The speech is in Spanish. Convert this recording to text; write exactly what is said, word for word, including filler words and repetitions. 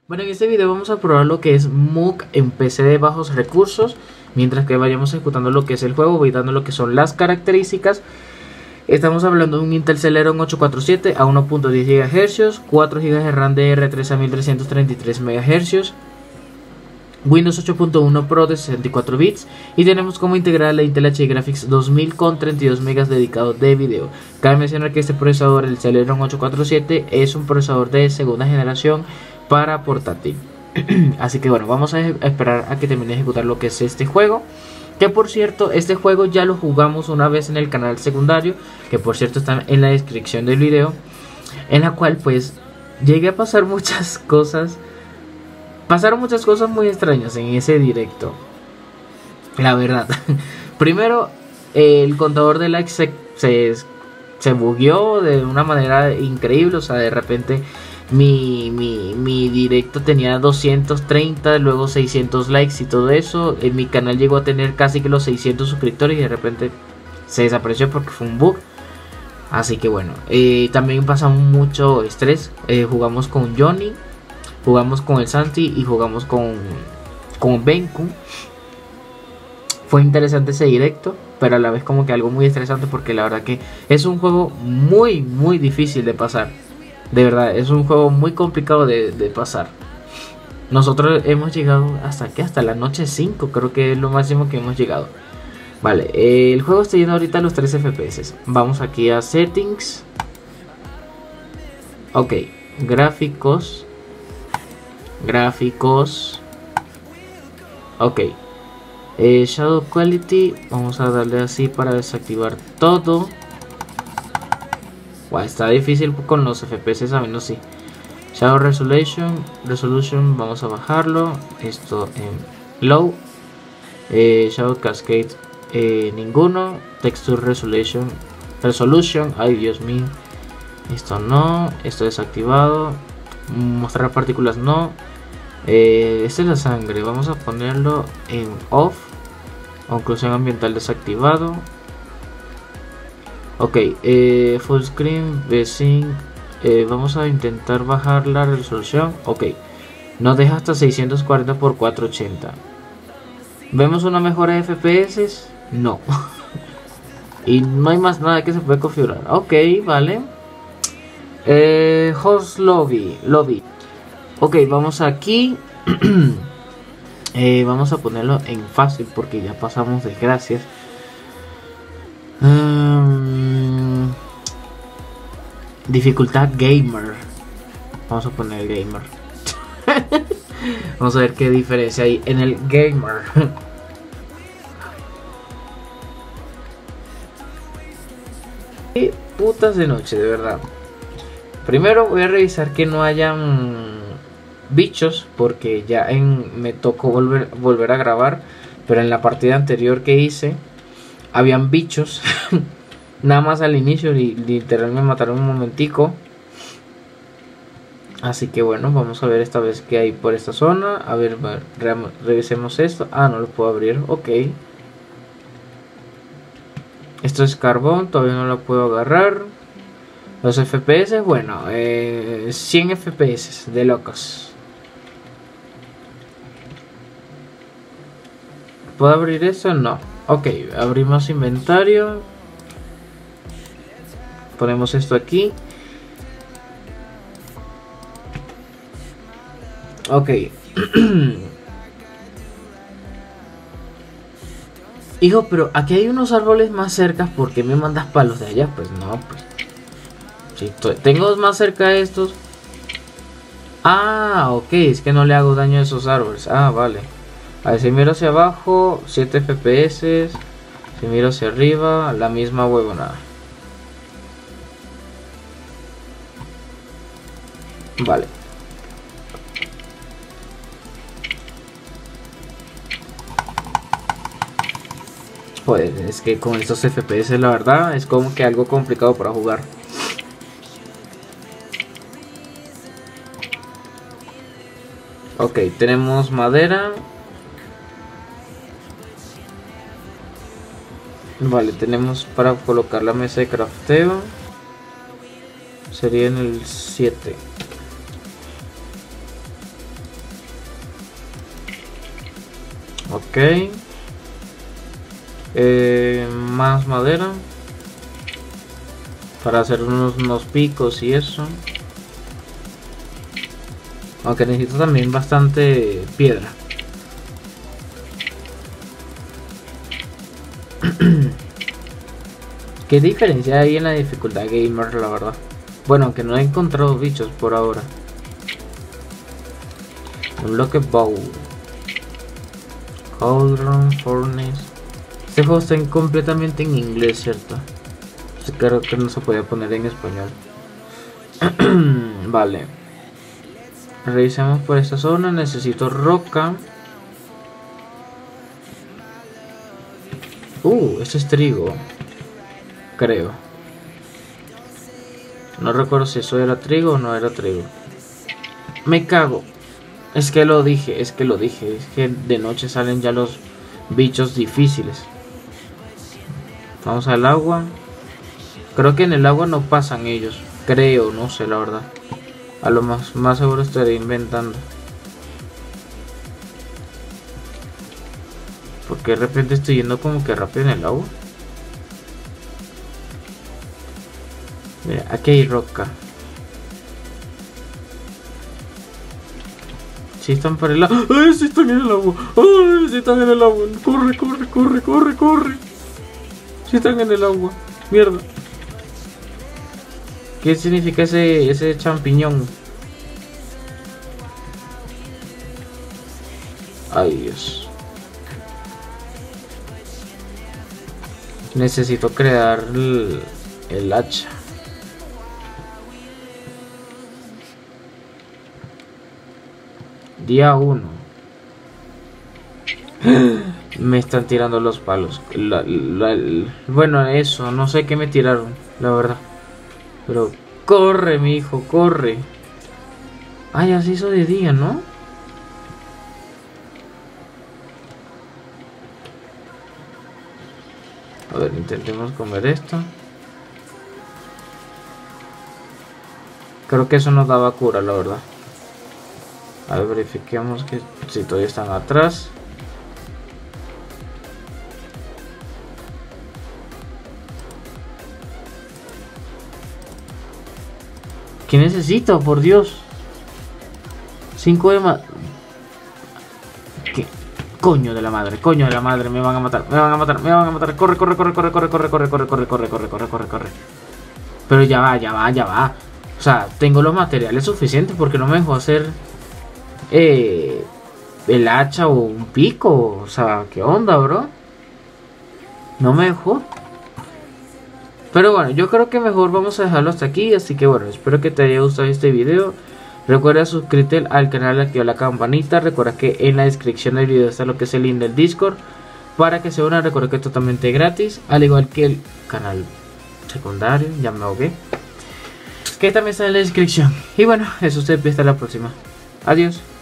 Bueno, en este video vamos a probar lo que es M U C en P C de bajos recursos. Mientras que vayamos ejecutando lo que es el juego, voy dando lo que son las características. Estamos hablando de un Intel Celeron ocho cuatro siete a uno punto diez gigahercios, cuatro gigas de RAM D R tres a mil trescientos treinta y tres megahercios, Windows ocho punto uno Pro de sesenta y cuatro bits, y tenemos como integrada la Intel H D Graphics dos mil con treinta y dos megas dedicado de video. Cabe mencionar que este procesador, el Celeron ocho cuatro siete, es un procesador de segunda generación para portátil. Así que bueno, vamos a esperar a que termine de ejecutar lo que es este juego. Que por cierto, este juego ya lo jugamos una vez en el canal secundario, que por cierto está en la descripción del video, en la cual pues llegué a pasar muchas cosas. Pasaron muchas cosas muy extrañas en ese directo, la verdad. Primero, el contador de likes se, se, se bugueó de una manera increíble. O sea, de repente mi, mi, mi directo tenía doscientos treinta, luego seiscientos likes y todo eso. En mi canal llegó a tener casi que los seiscientos suscriptores y de repente se desapareció porque fue un bug. Así que bueno, eh, también pasamos mucho estrés. Eh, jugamos con Johnny, jugamos con el Santi y jugamos con, con Benku. Fue interesante ese directo, pero a la vez como que algo muy estresante, porque la verdad que es un juego muy muy difícil de pasar. De verdad, es un juego muy complicado de, de pasar. Nosotros hemos llegado hasta aquí, hasta la noche cinco, creo que es lo máximo que hemos llegado. Vale, eh, el juego está yendo ahorita a los tres F P S. Vamos aquí a Settings. Ok, gráficos. Gráficos. Ok. Eh, Shadow Quality. Vamos a darle así para desactivar todo. Wow, está difícil con los F P S, a menos sí. Shadow Resolution. Resolution, vamos a bajarlo. Esto en Low. Eh, Shadow Cascade, eh, ninguno. Texture Resolution. Resolution, ay Dios mío. Esto no. Esto desactivado. Mostrar partículas no. Eh, esta es la sangre, vamos a ponerlo en off. Oclusión ambiental desactivado. Ok, eh, full screen, V-Sync. Eh, vamos a intentar bajar la resolución. Ok, nos deja hasta seiscientos cuarenta por cuatrocientos ochenta. ¿Vemos una mejora de F P S? No. Y no hay más nada que se puede configurar. Ok, vale. Eh, host lobby, lobby. Ok, vamos aquí. eh, vamos a ponerlo en fácil porque ya pasamos desgracias. Um, dificultad gamer. Vamos a poner gamer. Vamos a ver qué diferencia hay en el gamer. Qué putas de noche, de verdad. Primero voy a revisar que no hayan bichos, porque ya en, me tocó volver, volver a grabar, pero en la partida anterior que hice habían bichos. Nada más al inicio, li, literal me mataron un momentico. Así que bueno, vamos a ver esta vez qué hay por esta zona. A ver, re, revisemos esto. Ah, no lo puedo abrir, ok. Esto es carbón, todavía no lo puedo agarrar. Los F P S, bueno, eh, cien F P S de locos. ¿Puedo abrir eso? No. Ok, abrimos inventario. Ponemos esto aquí. Ok. Hijo, pero aquí hay unos árboles más cerca. ¿Por qué me mandas palos de allá? Pues no, pues. Si tengo más cerca de estos. Ah, ok, es que no le hago daño a esos árboles. Ah, vale. A ver, si miro hacia abajo, siete F P S. Si miro hacia arriba, la misma huevonada. Vale. Pues es que con estos F P S la verdad es como que algo complicado para jugar. Ok, tenemos madera. Vale, tenemos para colocar la mesa de crafteo. Sería en el siete. Ok. Eh, más madera para hacer unos, unos picos y eso. Aunque necesito también bastante piedra. ¿Qué diferencia hay en la dificultad gamer, la verdad? Bueno, aunque no he encontrado bichos por ahora. Un bloque bowl. Cauldron, furnace. Este juego está completamente en inglés, ¿cierto? Creo que no se puede poner en español. Vale. Revisemos por esta zona. Necesito roca. Uh, esto es trigo. Creo. No recuerdo si eso era trigo o no era trigo. Me cago. Es que lo dije, es que lo dije. Es que de noche salen ya los bichos difíciles. Vamos al agua. Creo que en el agua no pasan ellos. Creo, no sé la verdad. A lo más, más seguro estaré inventando. Porque de repente estoy yendo como que rápido en el agua. Mira, aquí hay roca. Si están por el agua. ¡Ay, si están en el agua! ¡Ay, si están en el agua! ¡Corre, corre, corre, corre, corre! Si están en el agua. Mierda. ¿Qué significa ese, ese champiñón? Ay, Dios. Necesito crear el, el hacha. Día uno. Me están tirando los palos. La, la, la, bueno, eso, no sé qué me tiraron, la verdad. Pero corre, mi hijo, corre. Ah, ya se hizo de día, ¿no? A ver, intentemos comer esto. Creo que eso nos daba cura, la verdad. A ver, verifiquemos que si todavía están atrás. ¿Qué necesito? Por Dios. cinco de más. ¿Qué? Coño de la madre, coño de la madre. Me van a matar, me van a matar, me van a matar. Corre, corre, corre, corre, corre, corre, corre, corre, corre, corre, corre, corre, corre, corre. Pero ya va, ya va, ya va. O sea, tengo los materiales suficientes porque no me dejó hacer eh, el hacha o un pico. O sea, ¿qué onda, bro? No me dejó. Pero bueno, yo creo que mejor vamos a dejarlo hasta aquí. Así que bueno, espero que te haya gustado este video. Recuerda suscribirte al canal, activar la campanita. Recuerda que en la descripción del video está lo que es el link del Discord. Para que se una, recuerda que es totalmente gratis. Al igual que el canal secundario, ya me ahogué, que también está en la descripción. Y bueno, eso se ve hasta la próxima. Adiós.